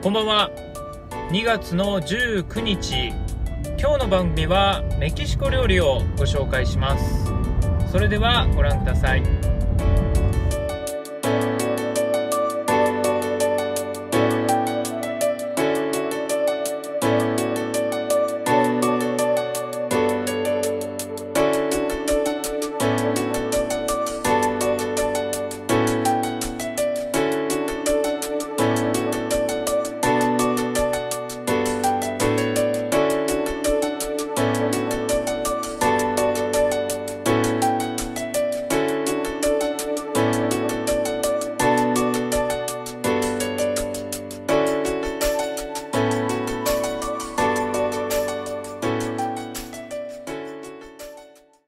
こんばんは。2月の19日、今日の番組はメキシコ料理をご紹介します。それではご覧ください。